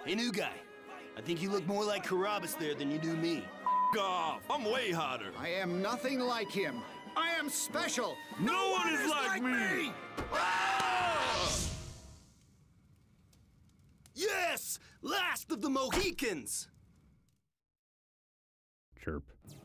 Hey, new guy. I think you look more like Carabas there than you do me. F off! I'm way hotter. I am nothing like him. I am special. No one is like me. Ah! Yes! Last of the Mohicans! Chirp.